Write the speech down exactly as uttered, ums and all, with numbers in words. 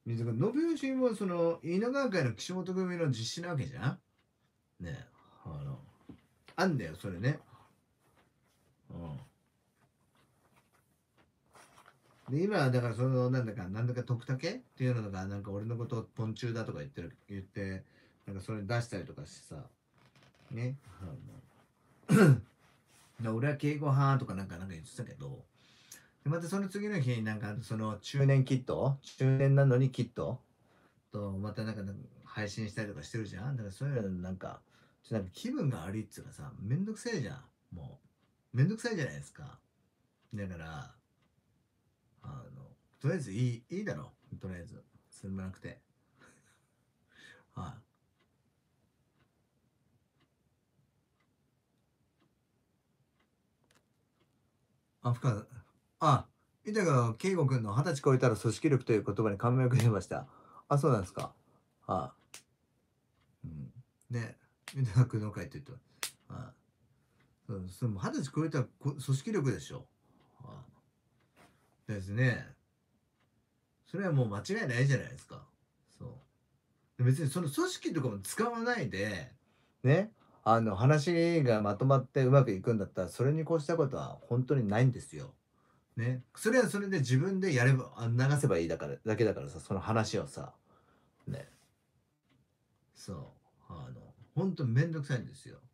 水が信義もその稲川会の岸本組の実施なわけじゃん。ね、あのあんだよそれね。うん。で今だからそのなんだかなんだか徳武っていうのがなんか俺のことをポンチューだとか言ってる言ってなんかそれ出したりとかしてさね。あの俺は敬語派とかなんかなんか言ってたけど。でまたその次の日になんかその中年キット中年なのにキットとまたなんか配信したりとかしてるじゃん。だからそういうのなんかちょっとなんか気分が悪いっつうかさ、めんどくせえじゃん。もうめんどくさいじゃないですか。だからあのとりあえずいいいいだろう、とりあえずそれもなくて。はい、あ。深田あ板が圭吾君の二十歳超えたら組織力という言葉に感銘を受けてました。あ、そうなんですか。はい、うん、で板が工藤会って言って、はい、そうそれも二十歳超えたらこ組織力でしょ。はい、ですね。それはもう間違いないじゃないですか。そう別にその組織とかも使わないでね、あの話がまとまってうまくいくんだったらそれに越したことは本当にないんですよ。ね、それはそれで自分でやればあ流せばいいだからだけだからさ、その話をさね。そうあの本当めんどくさいんですよ。